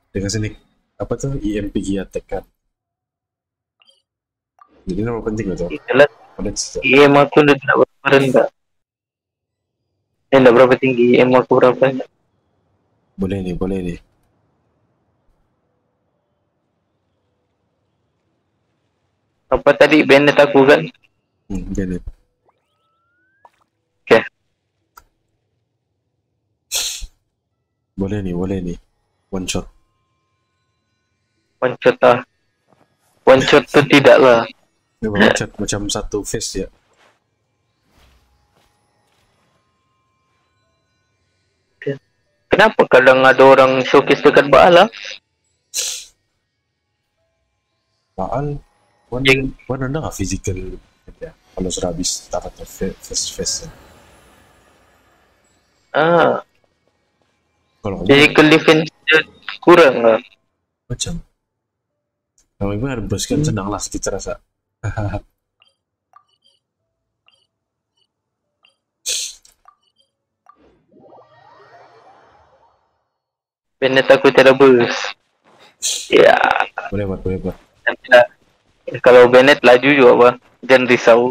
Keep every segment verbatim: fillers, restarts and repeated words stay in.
Dengan sini apa tuh E M P G attack kan. Jadi nama penting itu. Itulah. I M aku udah tidak berapa rendah. Eh, tidak berapa tinggi. I M aku berapa? Boleh nih, boleh nih. Apa tadi Bennett aku kan? Hmm, Bennett. Oke. Okay. Boleh nih, boleh nih. One shot. One shot ah. One shot tuh tidak lah. Memang one shot macam satu face ya. Kenapa kadang ada orang showcase dekat Baal lah? Baal, one, Yang... one anda nggak physical ya. Kalau sudah habis tarafnya face face ya. Ah. Kalau Physical defense kurang lah. macam. Kalau memang ada bos kan senang lah kita rasa. Bennett aku tidak bus. Ya. Boleh buat, boleh buat. Tidak. Kalau Bennett laju juga apa? Jangan risau.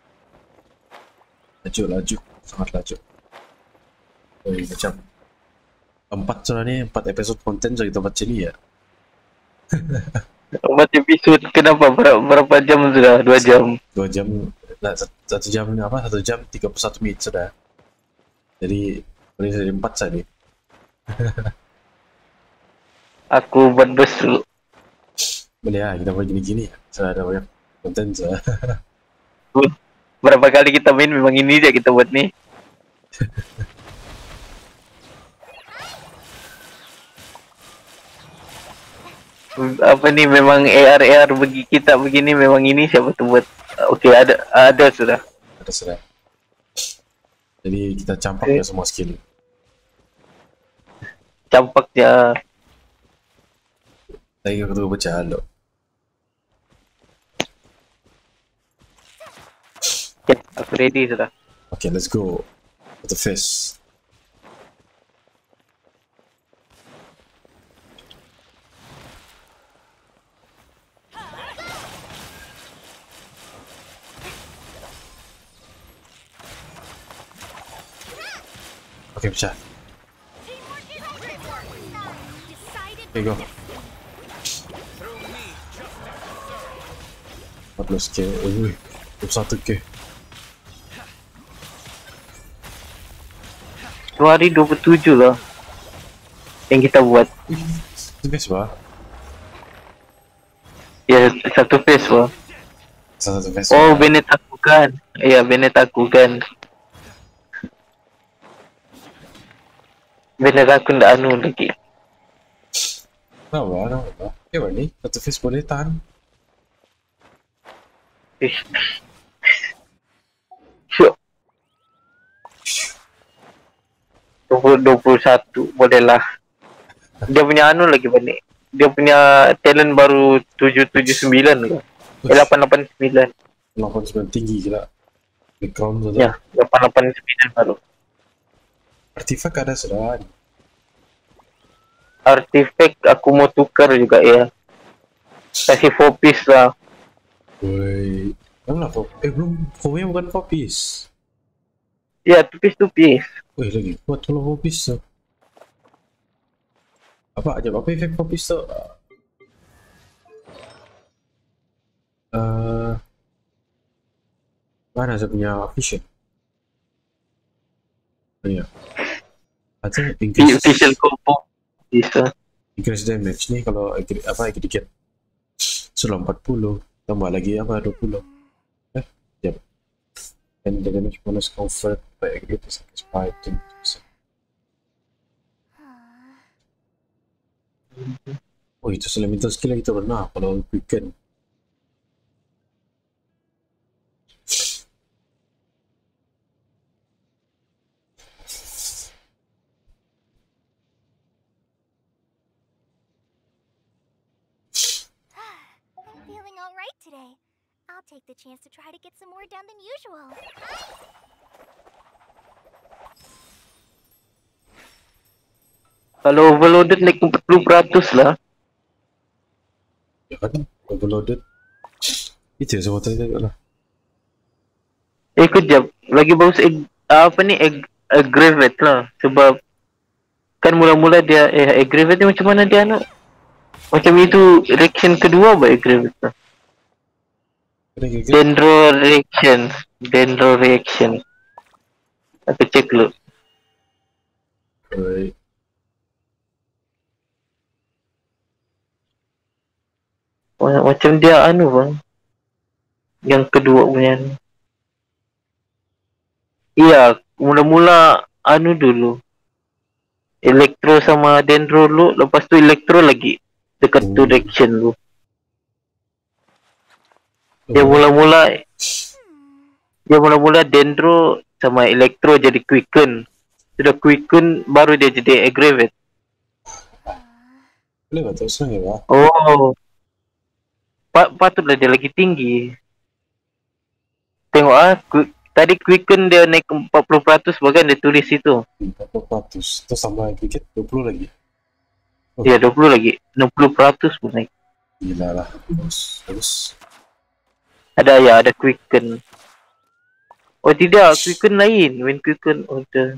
Laju, laju, sangat laju. Oh, macam empat soalnya empat episode konten so kita buat sini ya. Empat episode kenapa berapa, berapa jam sudah? Dua jam. Dua jam, nah, satu jam apa? Satu jam tiga puluh satu menit sudah. Jadi boleh jadi empat saja. Aku buat bus dulu. Boleh ya, kita buat gini-gini ya. Sudah ada banyak konten so. Berapa kali kita main memang ini aja kita buat nih. Apa nih memang A R A R bagi kita begini memang ini siapa tuh buat. Oke okay, ada ada sudah. Ada sudah. Jadi kita campak okay. Ya semua skill. Campaknya. Lagi aku baca halo. Okay, aku ready sudah. Okay, let's go. With the fist. Okay, pecah. Okay, go. empat belas K. Oh, wih. dua puluh satu K. Dua hari dua puluh tujuh loh. Yang kita buat. Itu best bah. Ya, satu face loh. Satu face. Oh, Bennett aku kan. Iya, Bennett aku kan. Bennett aku ndak anu lagi. Kenapa? Kenapa? Ya, ini satu face boleh tahan. Syuk. dua puluh satu bolehlah. Dia punya anu lagi Bennett. Dia punya talent baru tujuh tujuh sembilan loh. Eh, delapan delapan sembilan. delapan sembilan tinggi gila. Background saja. Ya, delapan delapan sembilan baru. Artifak ada sudah. Artifak aku mau tukar juga ya. Kasih four piece lah. Woi, mana lah eh belum, foamnya bukan four piece. Ya, two piece two piece. Wih lagi kuat kalau four piece so. Apa aja apa efek four piece so? Uh, mana saya punya vision? Oh, iya. Ada increase vision combo bisa. Increase damage nih kalau apa aggregate sudah empat puluh. Tambah lagi apa dua puluh eh yep. And the damage bonus convert by aggregate is by twenty percent. Oh itu elemental skill kita pernah kalau weekend. Today, I'll take the chance to try to get some more done than usual. Kalau overloaded naik empat puluh peratus lah. Ya kan, overloaded. Itu ya semua tadi lah. Eh kejap, lagi bagus egg, apa ni egg, aggravate lah. Sebab kan mula-mula dia eh aggravate ni macam mana dia nak? Macam itu reaction kedua apa aggravate lah. Dendro reaction, dendro reaction. Aku cek dulu. Alright. Macam dia anu bang. Yang kedua punya ni. Iya, mula-mula anu dulu. Elektro sama dendro dulu, lepas tu elektro lagi. Dekat Hmm. tu reaction dulu. Dia mula-mula dia mula-mula dendro sama elektro jadi quicken. Sudah quicken baru dia jadi aggravate. Boleh betul senang ya Pak. Oh. Pa patutlah dia lagi tinggi. Tengok ah, quick, tadi quicken dia naik empat puluh peratus bagian dia tulis itu. empat puluh peratus. Terus tambah dikit dua puluh lagi. Oh. Ya, dua puluh lagi. enam puluh peratus pun naik. Gila lah. Bagus. Bagus. Ada ya, ada quicken. Oh tidak, quicken lain. When quicken order.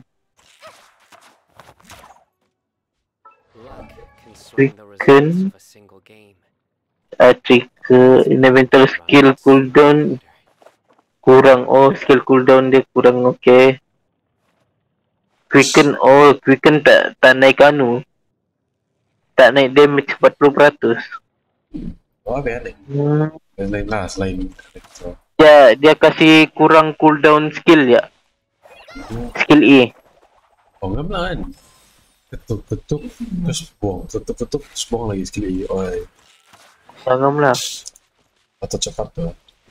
Quicken. Uh, trigger elemental skill cooldown kurang. Oh, skill cooldown dia kurang. Okay. Quicken. Oh, quicken tak tak naik anu. Tak naik damage empat puluh peratus. Oh, biar deh. Hmm. Dan lain lah selain elektro. Dia dia kasih kurang cooldown skill ya. Skill E. Oh, enggak benar kan? Ketuk-ketuk terus buang. Ketuk-ketuk terus buang lagi sekali. Oh, Jangan lah. atau cepat tuh.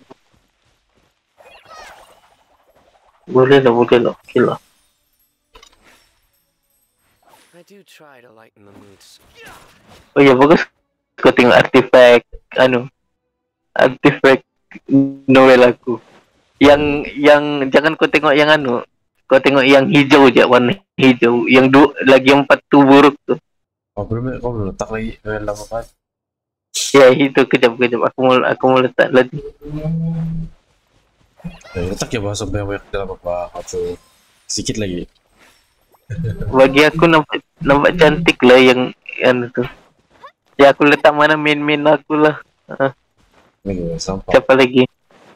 Boleh lah, boleh lah. Okay lah. I do try to lighten the mood. Oh ya, bagus. Kau tengok artifact anu. Artifact novel aku. Yang yang jangan kau tengok yang anu. Kau tengok yang hijau je, warna hijau. Yang du, lagi empat tu buruk tu. Oh, belum, kau belum letak lagi novel lama kan? Ya, itu kejap-kejap. Aku mau aku mau letak lagi. Eh, letak ya bahasa banyak dalam apa atau sedikit lagi. Bagi aku nampak nampak cantik lah yang yang tu. Ya aku letak mana main-main aku lah. Ha, Ini sampah. siapa lagi?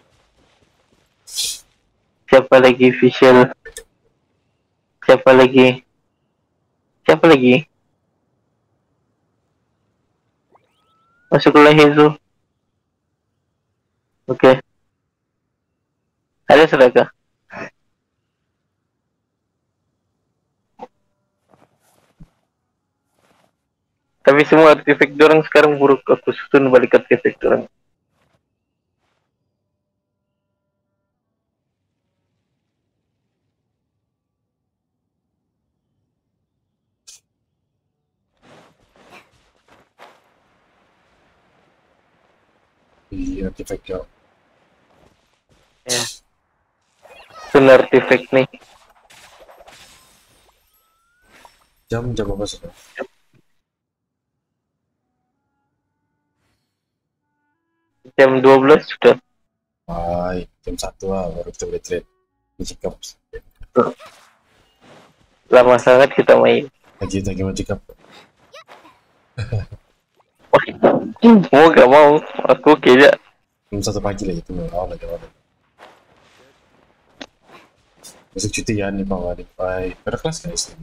Siapa lagi official? Siapa lagi? Siapa lagi? Masuklah Hezo. Okey. Ada sedekah. Tapi semua artefak dorang sekarang buruk. Aku susun balik artefak dorang. Di artifact job. Ya. Susun artefak nih. Jam jam apa sudah? Jam dua belas sudah. Hai, jam satu lah baru kita boleh trade. Ini cakap Lama sangat kita main. lagi lagi mau cakap. Mau gak mau. Aku oke okay, je. Jam satu pagi lagi tu awal lagi awal. Besok cuti ya nih Pak Wadi. Bye. Pada kelas kan Isnin?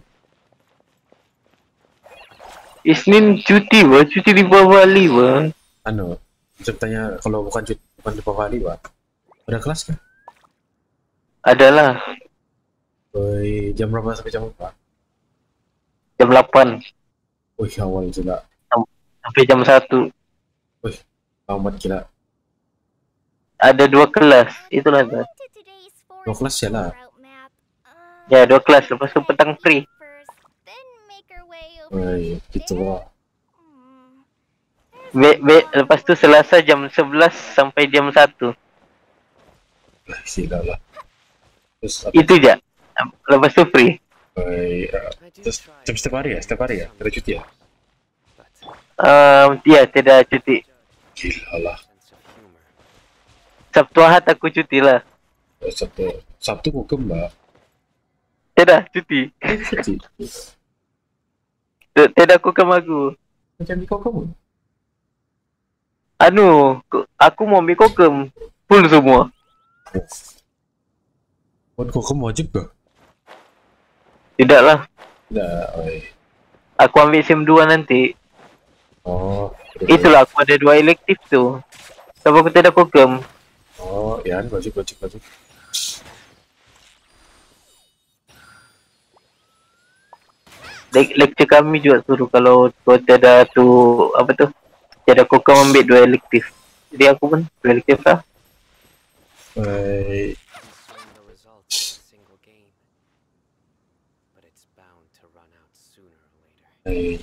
Isnin cuti bah. Cuti di Bali bah. Anu, saya tanya kalau bukan cuti bukan di Pak Wadi Pak. Pada kelas kan? Adalah. Oi, jam berapa sampai jam berapa? Jam delapan. Wih, awal juga. Sampai jam satu. Wih, lambat gila. Ada dua kelas. Itulah dah. To today's Dua forest kelas ya lah. route map. Uh, Ya, dua kelas. Lepas tu petang free. first, then make our way over Wih, gitu lah. Hmm. Be, be, lepas tu Selasa jam sebelas sampai jam satu. Lah, sila lah. Terus apa? Itu je. Lepas tu free. Baik, uh, I do terus try jam to setiap hari ya? Setiap hari ya? Kita cuti ya? but Um, ya, tidak cuti. Gila lah. sense of humor. Sabtu Ahad aku cuti lah. Eh, Sabtu, Sabtu hukum mbak. Tidak cuti. Eh, cuti. T- Tidak aku kamu aku. Macam di kau kamu. Anu, ku- aku mau mikokem full semua. Oh, kau kamu wajib ke? Tidaklah. Tidak, oi. Aku ambil SIM dua nanti. Oh, udah Itulah aku ada dua elektif tu. Sebab aku tidak kokem. baik. Oh, ya, wajib, wajib, wajib. Lek- Lecture kami juga suruh kalau kau tiada tu apa tu? Tiada kokem ambil dua elektif. Jadi aku pun dua elektif lah. Baik. Discern the results of a single game. But it's bound to run out sooner or later. Baik.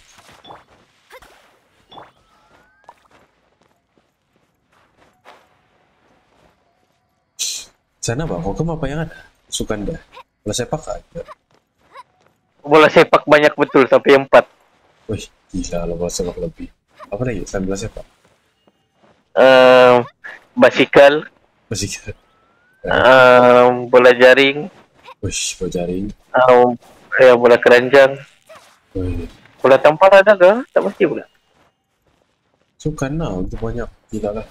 Sana bang, kau kamu apa yang ada? Sukanda. Bola sepak ada. Bola sepak banyak betul sampai empat. Wih, gila lo bola sepak lebih. Apa lagi? Selain bola sepak? Um, basikal, Masih kira. um, bola jaring, Wih, bola jaring. um, ya, bola keranjang, Wih, bola tampar ada ke? Tak pasti pula. Sukanda untuk banyak. Gila lah.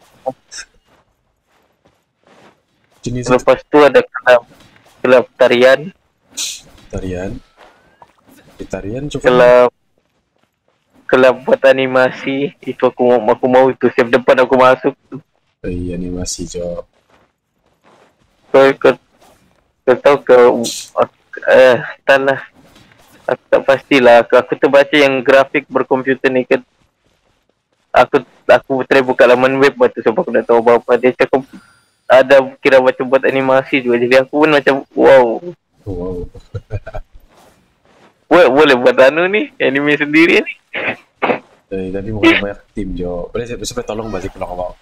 Jenis Lepas tu ada kelab, kelab tarian, tarian. Di tarian suka. kelab kelab buat animasi. Itu aku mau, aku mau itu siap depan aku masuk. Eh, animasi jo. Kau kau, kau tahu ke? Eh, tanah. Aku tak pastilah. Aku, aku terbaca yang grafik berkomputer ni kan. Aku aku try buka laman web waktu sebab aku dah tahu apa dia cakap ada kira macam buat animasi juga. Jadi aku pun macam wow. Wow. Boleh, boleh buat anu ni, anime sendiri ni. Eh, tapi mungkin banyak tim jo. Boleh saya bisa tolong balik pulang awal.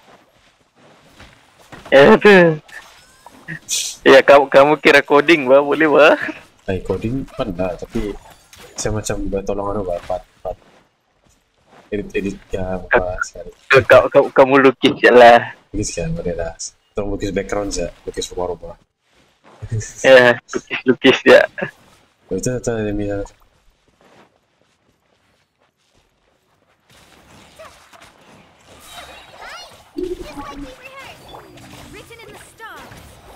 Ya tu. Ya kamu kamu kira coding bah, boleh bah. Eh, coding pernah, tapi saya macam buat tolong anu bah, part, part. Edit edit ya apa sekali. Kau, kau kamu lukis je lah. Lukis kan, boleh lah. Tolong lukis background saja, lukis rumah-rumah. Ya, lukis lukis je. Itu itu ini ya. Written in the stars.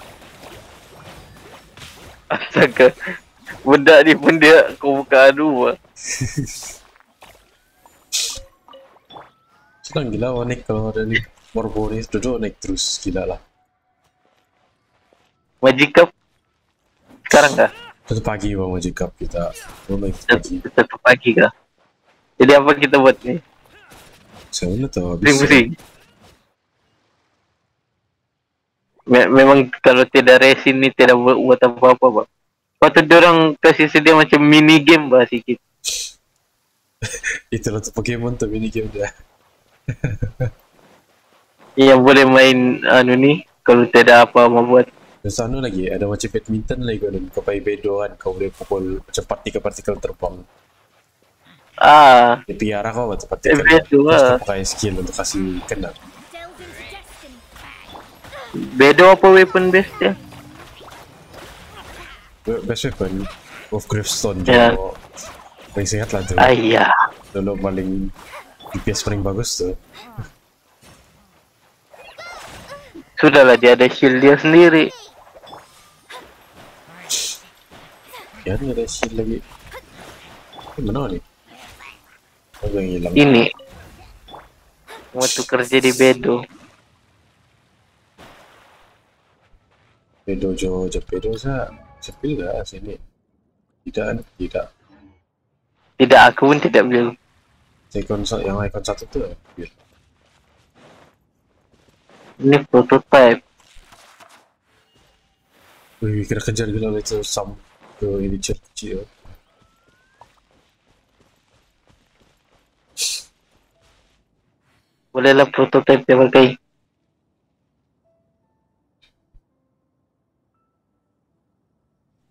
Astaga. Budak ni pun dia kau buka adu bah. Senang gila oh, naik kalau ada ni Morbo ni duduk naik terus gila lah. Magicap sekarang kah? Satu pagi bang Magic Cup kita. Oh, naik pagi. Satu, satu pagi kah? Jadi apa kita buat ni? Saya mana tahu habis. Pusing-pusing. Me- memang kalau tidak resin ni tidak buat, buat apa-apa bah. Patut diorang kasih sedia macam mini game bah sikit. Itulah tu Pokemon tu mini game dia. Yang boleh main anu ni kalau tidak apa mau buat. Dan sana lagi ada macam badminton lagi kan. Kau pakai bedo kan kau boleh pukul macam partikel-partikel terbang. Ah, Dia piara kau macam eh, partikel. bedo Terus lah. kau pakai skill untuk kasih kena. Delve into destiny. Bedo apa weapon base dia? Best weapon of Gravestone Ya. jo. Paling sehat lah tu. Ayah. Dulu paling D P S paling bagus tu. Sudahlah dia ada shield dia sendiri. Ya ni ada shield lagi. Eh, mana ni? Oh, yang hilang. Ini. Waktu kerja di Bedo. Bedo jo, jo bedo sa. Sepil dah sini. Tidak, tidak. Tidak, aku pun tidak beli. Icon sa- yang icon satu tu. Biar. Ini prototype. Wih, kena kejar gila lah itu sam ke ini kecil. Bolehlah prototype dia pakai.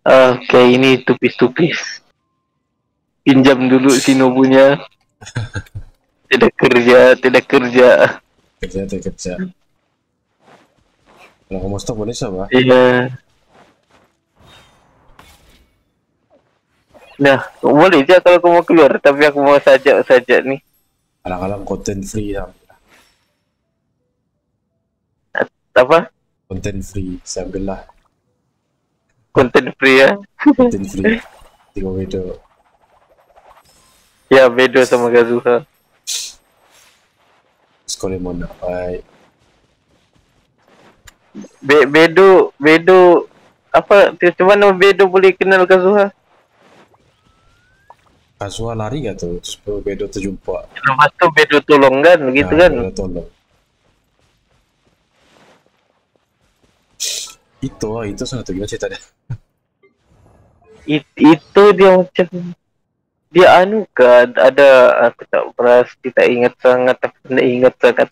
Oke, ini tupis-tupis. Pinjam dulu Shinobunya. Tidak kerja, tidak kerja. Kerja tuh kerja. Kalau kamu stop boleh sama? Iya. Nah, boleh aja kalau aku mau keluar, tapi aku mau sajak saja nih. Kadang-kadang content free ya. Apa? Content free, saya ambil lah. Konten free ya? Content free. Tengok video. Ya, beda sama Kazuha. Sekolah mana? Baik. Be Bedo, Bedo, apa? Macam mana Bedo boleh kenal Kazuha? Kasua lari gak tuh? Terus video terjumpa. Lepas tu Bedo tolong kan, begitu Nah, kan? Bedo tolong. Itu, ah, itu sangat gimana ceritanya? It, itu dia macam dia anu kan, ada aku tak pasti tak ingat sangat, tapi tak ingat sangat.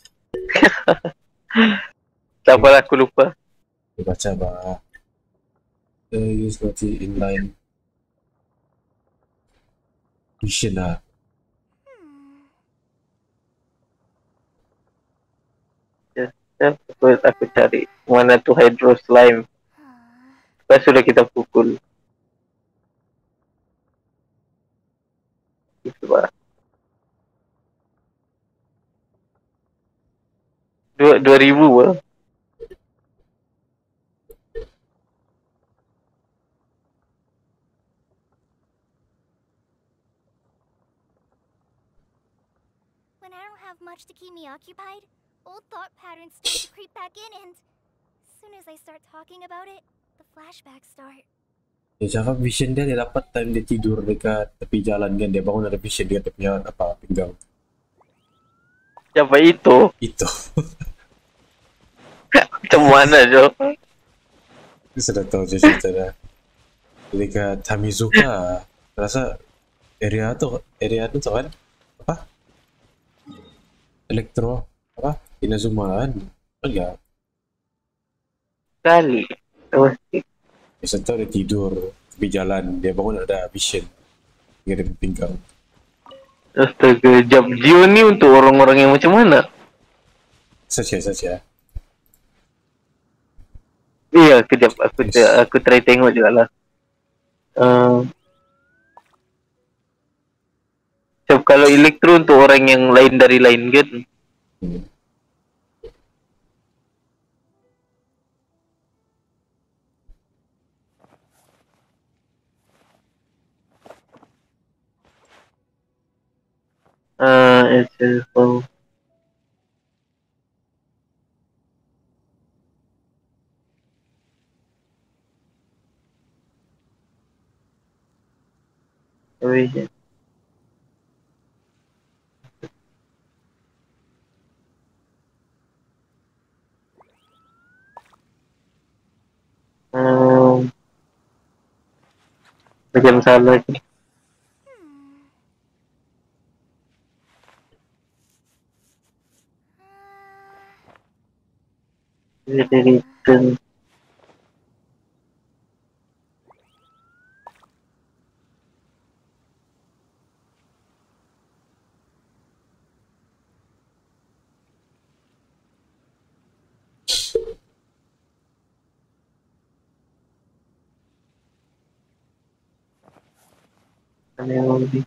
Tak apalah, aku lupa. Dibaca bah. Uh, use nanti inline. Mission lah. Ya, aku, aku cari mana tu hydro slime. Lepas sudah kita pukul. Itu bah. Dua, dua ribu bah. When I don't have much to keep me occupied, old thought patterns start to creep back in, and as soon as I start talking about it, the flashbacks start. Dia cakap vision dia, dia dapat time dia tidur dekat tepi jalan kan. Dia bangun ada vision dia, dia punya apa, pinggang. Siapa itu? Itu. Macam mana Jo? Dia sudah tahu je cerita dah. Dekat Tamizuka, rasa area tu, area tu kan? Apa? Elektro, apa? Inazuma kan? Enggak. Kali. Oh, Biasa tu dia tidur tepi jalan, dia bangun ada vision. Dia ada pinggang. astaga, Jab Jio ni untuk orang-orang yang macam mana? Saja saja. Iya, kejap aku aku try tengok juga lah. Uh, so, kalau elektro untuk orang yang lain dari lain kan? Hmm. Uh, it's a oh. Oh, yeah. Um, macam salah ni. Jadi return. Ano yung movie?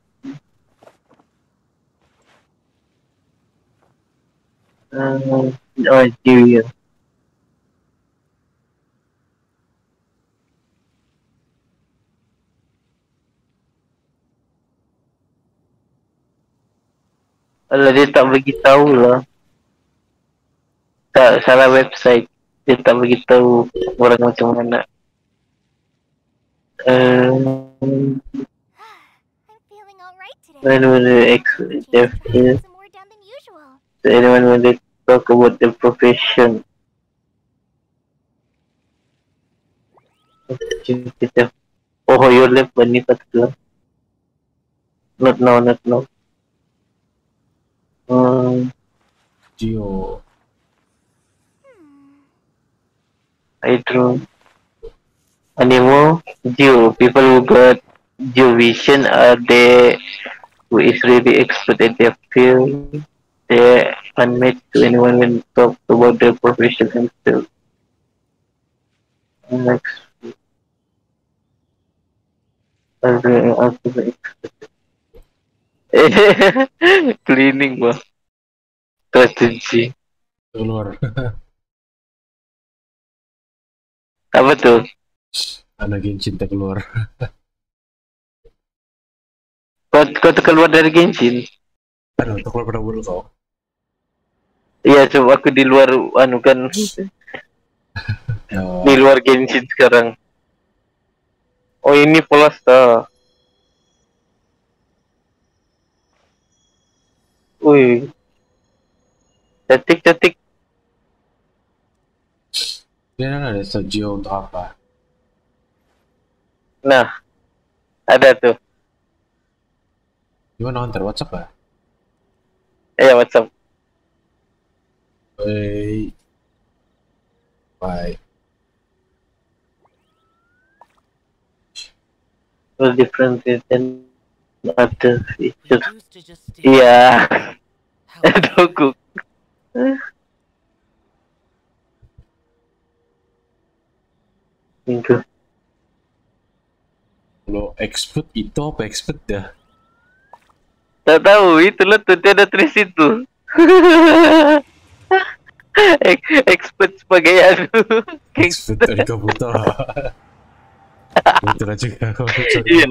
Um, oh, Jiwir. Alah, dia tak beritahu lah. Tak, salah website. Dia tak beritahu orang macam mana. Um, I'm feeling alright today. when will the ex Chance Jeff to try to is? get some more done than usual. So anyone when they talk about the profession? Kita. Oh, your left bunny particular. Not now, not now. Um, Gio. Hmm. I draw. Animo, Geo. People who got Geo Vision are they who is really expert at their field. They unmatched to anyone when talk about their profession and skill. Next, are they also the expert? Cleaning bah. Strategi. Keluar. Apa tuh? Anak Genshin tak keluar. Kau, kau tuh keluar dari Genshin? Aduh, tak keluar pada bulu kau. Iya, coba aku di luar anu kan. Ya, Di luar Genshin sekarang. Oh, ini Polasta. Wih. Cantik, cantik. dia ada Sergio untuk apa? Nah, ada tuh. Gimana nonton WhatsApp ya? Eh, WhatsApp. Hey. Bye. Well, different than other We features. used to just stay Iya. How Doku. Itu. Kalau expert itu apa expert dah? Tak tahu, itulah tuh dia ada tulis itu. Ek- Expert sebagai anu. Expert dari komputer. Komputer aja kau. Iya.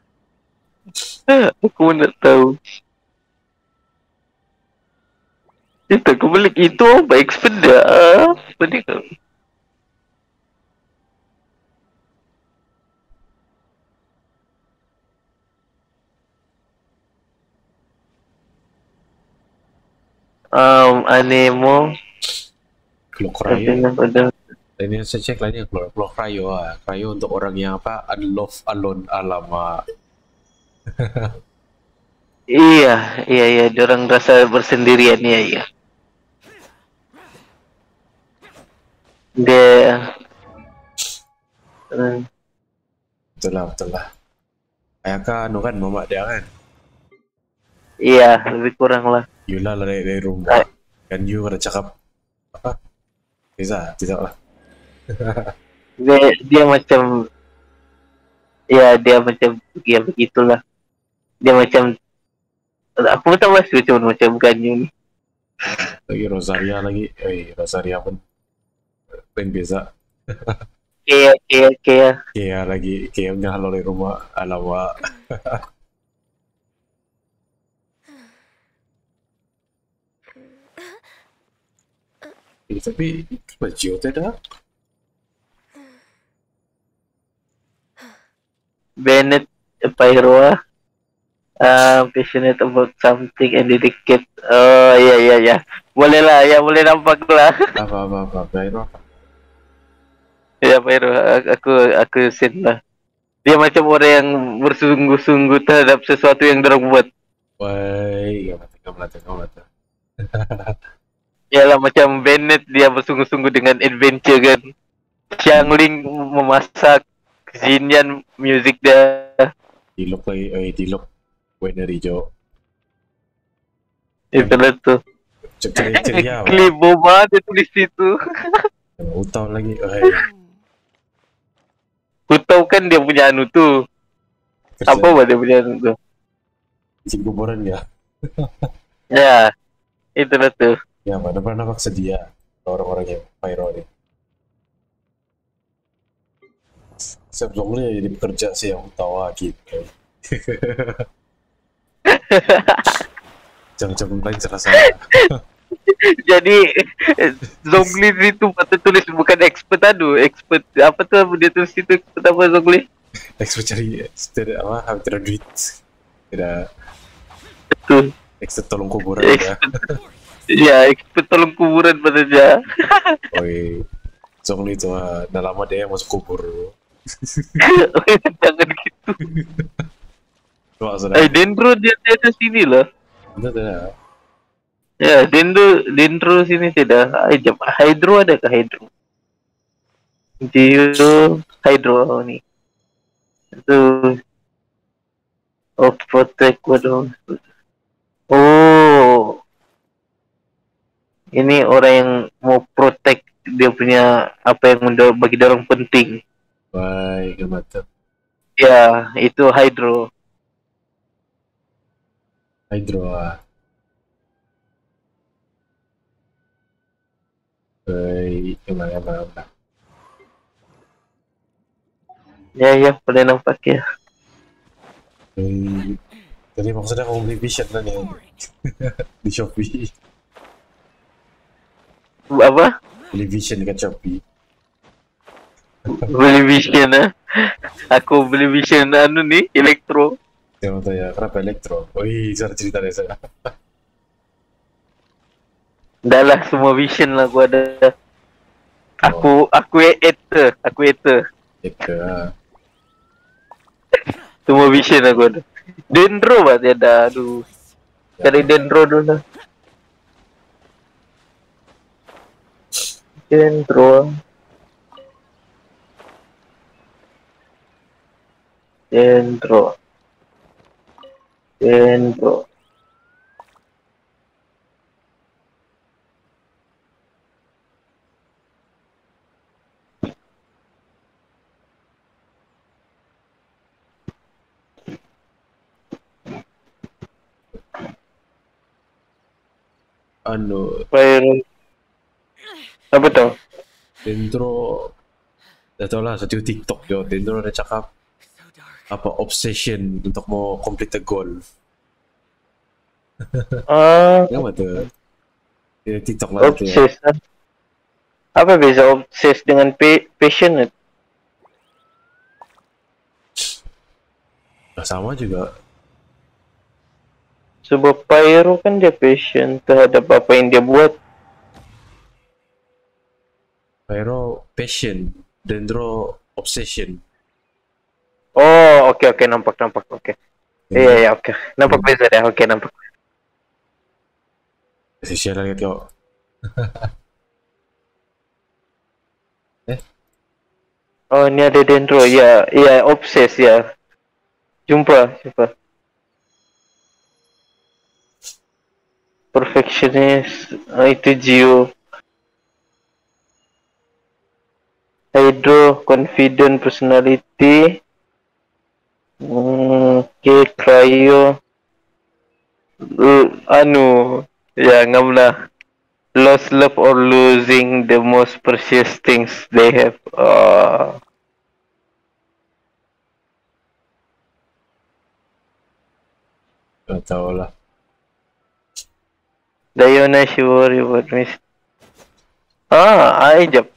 Aku mana tahu. Itu aku balik itu apa expert dah. Benar kan? Um, Anemo. Kalau Tapi Cryo, ada. ini saya cek lagi kalau kalau Cryo ah, Cryo untuk orang yang apa unlove alone alama. Iya, iya, iya. Diorang rasa bersendirian ya, iya. Dia. Hmm, Betul lah, betul lah. Kayak kan, anu kan mamak dia kan. iya, lebih kurang lah. Yula lah dari, dari rumah. Kan you pada cakap apa? Bisa, tidak lah. Dia, dia macam, ya dia macam, ya begitulah. Dia macam, aku tak pasti cuma macam bukannya ni. Lagi Rosaria lagi, eh Rosaria pun yang biasa. Kayak, kayak, kayak. Kia lagi, Kia punya halo dari rumah alamak. Eh, tapi baju tidak. Bennett Pyroa. Uh, passionate about something and dedicate. Oh iya iya iya. Boleh lah, ya boleh nampak lah. Apa apa apa Pyro apa? Ya Pyro, aku aku sen lah. Dia macam orang yang bersungguh-sungguh terhadap sesuatu yang dorang buat. Wah, gak mati, gak mati, gak mati. Yalah macam Bennett dia bersungguh-sungguh dengan adventure kan. Xiangling memasak, Xinyan music dia. Dilok lagi, eh dilok. Gue dari Jo. Itulah tuh. Cek ceria, Klip boba dia tulis itu. utang lagi. Eh, Ku tahu kan dia punya anu tuh. kerja Apa buat dia punya anu tuh? isi kuburan ya. Ya, itulah tuh. Ya, mana pernah nampak sedia orang-orang yang Pyro nih. Sebelumnya jadi pekerja sih yang utawa gitu. Jam-jam lain serasa. Jadi Zongli itu patut tulis bukan expert aduh, expert apa tuh dia tulis itu expert apa Zongli? Expert cari tidak apa, hampir tidak duit. Tidak Betul. expert tolong kuburan ya. Ya, expert tolong kuburan pada dia. Oi, Zongli itu ah, dah lama dia masuk kubur. Jangan gitu. Maksudnya, Eh, Dendro dia ada sini lah. itu tidak. Ya, Dendro Dendro sini tidak. Eh, jam Hydro ada ke Hydro? Geo Hydro ni. Itu of protect waduh. Oh, ini orang yang mau protect dia punya apa yang udah bagi dia orang penting. Baik, mata. Ya, itu Hydro. Hydro ah. Baik, gimana gimana. Ya, ya, boleh nampak ya. Baik. Jadi maksudnya kamu beli Vision kan ya? Di Shopee. Apa? Beli Vision dekat Shopee. Beli Vision ah. Aku beli Vision anu nih, Elektro. Jangan tanya, kenapa Elektro? Wih, cara cerita deh saya. Dah lah, semua Vision lah gua ada. Aku, aku Ether, aku Ether. Itu ah. Semua Vision lah gua ada. Dendro berarti ada, aduh. Cari Dendro dulu. Dendro. Dendro. Dendro. Anu, Pyro. Apa tuh? Dendro, dah tau lah, satu TikTok yo. Dendro ada cakap So dark. apa obsession untuk mau complete the goal. Ah, Yang mana tu? Dia TikTok lah tu ya. obses. ah. Apa beza obses dengan pa- passionate? Dah sama juga. Sebab Pyro kan dia passion terhadap apa yang dia buat. Pyro passion, Dendro obsession. Oh, oke oke nampak nampak oke. Iya iya oke. Nampak Hmm. beza deh. Oke nampak. Share lagi tengok. Oh, ini ada Dendro. Ya, iya obses ya. Jumpa, jumpa. Perfectionist. Ah, itu Geo. Hydro, confident personality. Hmm, okay, cryo. Uh, anu, ya ngam lah. Lost love or losing the most precious things they have. Ah, Tak tahu lah. Diona she worry about me. Ah, ay jap.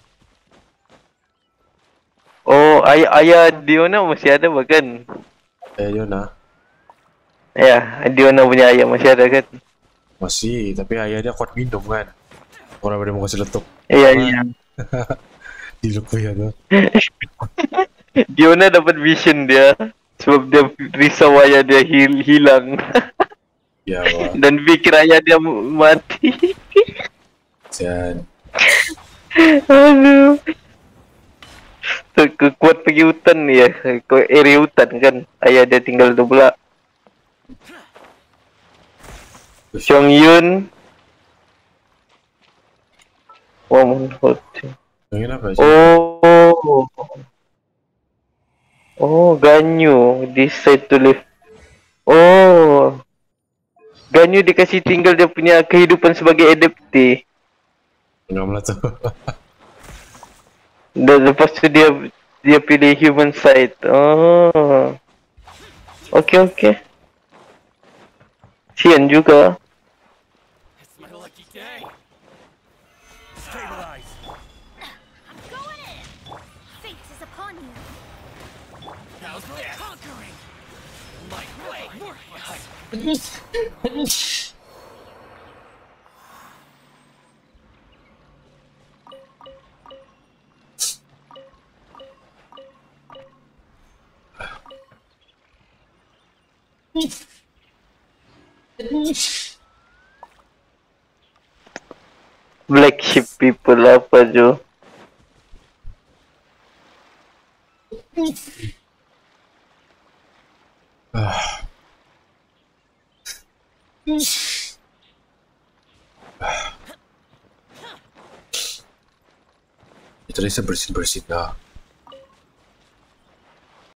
Oh, ay ayah Diona masih ada bahkan. Eh, Yona. Ya, Diona punya ayah masih ada kan? Masih, tapi ayah dia kuat minum kan. Orang pada mau kasih letup. Iya, iya. Di lupa ya tu. Diona dapat vision dia sebab dia risau ayah dia hil hilang Ya, wah. dan pikir ayah dia mati. Sian. Aduh. Ke- ke- Kuat pergi hutan ya, ke area hutan kan. Ayah dia tinggal tu pula. Chong Yun. Woman Hotel. Yang apa sih? Oh. Oh, Ganyu decide to live. Oh. Ganyu dikasih tinggal dia punya kehidupan sebagai adoptee. Ngam lah tu. Dan lepas tu dia dia pilih human side. Oh. Okey okey. Sian juga. It's my lucky day. I'm going in! Fate is upon you. How's my conquering? My way worthless. Black sheep people apa Jo? Itu bisa bersin-bersin lah.